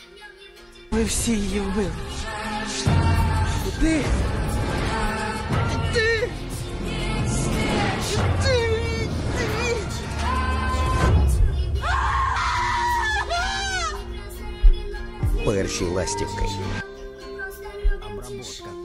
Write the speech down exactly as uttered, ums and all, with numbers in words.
Ви всі її вбили. Ти! Ти! Ти! Перші ластівки. Обработка